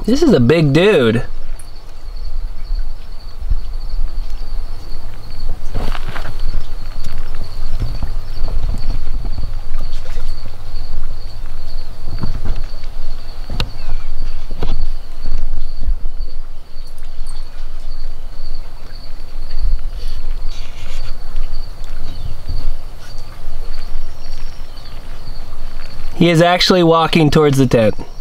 This is a big dude. He is actually walking towards the tent.